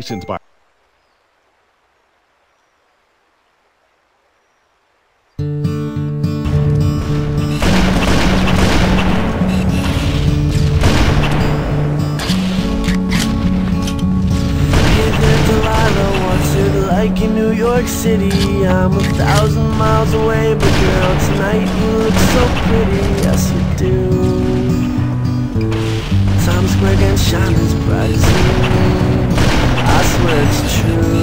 licensed by like in New York City. I'm 1,000 miles away, but girl, tonight you look so pretty. Yes, you do. Times Square can shine as bright as you. I swear it's true.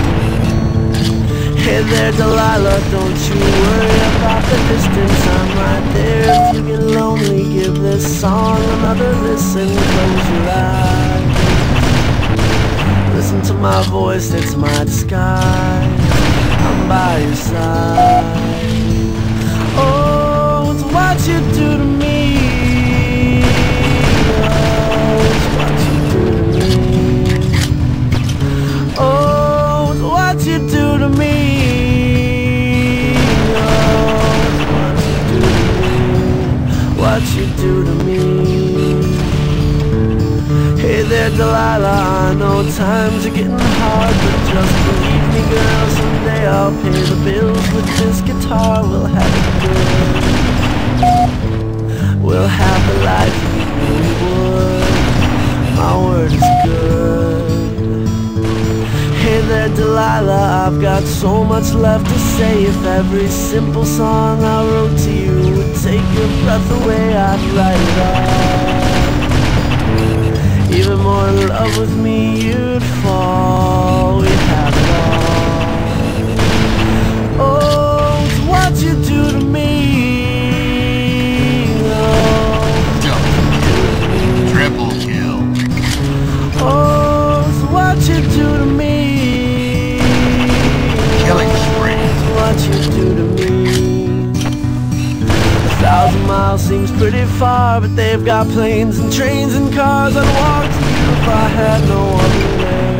Hey there, Delilah, don't you worry about the distance. I'm right there. If you get lonely, give this song another listen. Close your eyes. Listen to my voice, it's my disguise. I'm by your side. Oh, it's what you do to me. Oh, it's what you do to me. Oh, it's what you do to me. Oh, it's what you do to me. What you do to me. Hey there, Delilah, I know times are getting hard, but just believe me, girl, someday I'll pay the bills with this guitar. We'll have it good. We'll have the life we really would. My word is good. Hey there, Delilah, I've got so much left to say. If every simple song I wrote to you would take your breath away, I'd write it all. Even more in love with me, you'd fall. We'd have it all. Oh, it's what you do to me. Oh, Triple kill. oh, it's what you do to me. Killing spree. It's what you do to me. 1,000 miles seems pretty far, but they've got planes and trains and cars. I'd walk to you if I had no other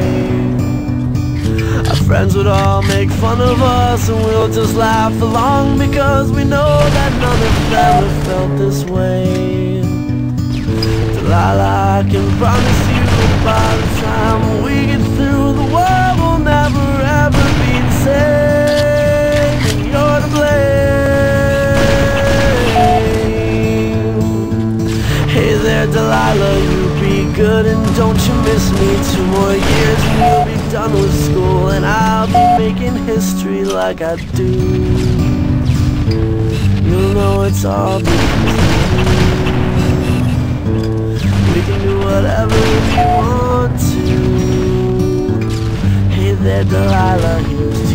way. Our friends would all make fun of us, and we'll just laugh along, because we know that none of them have felt this way. Delilah, I can promise you that by the time we get through, the world will never ever be the same, and you're to blame. Hey there, Delilah, you be good and don't you miss me. 2 more years and you'll be done with school, and I'll be making history like I do. You'll know it's all because of you. We can do whatever we want to. Hey there, Delilah, here's